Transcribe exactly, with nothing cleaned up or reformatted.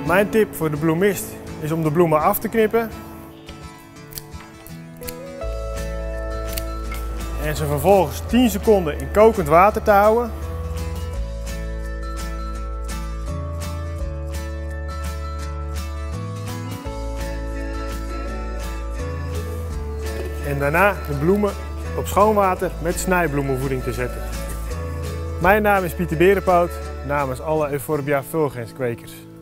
Mijn tip voor de bloemist is om de bloemen af te knippen en ze vervolgens tien seconden in kokend water te houden. En daarna de bloemen op schoon water met snijbloemenvoeding te zetten. Mijn naam is Pieter Berenpoot namens alle Euphorbia fulgens kwekers.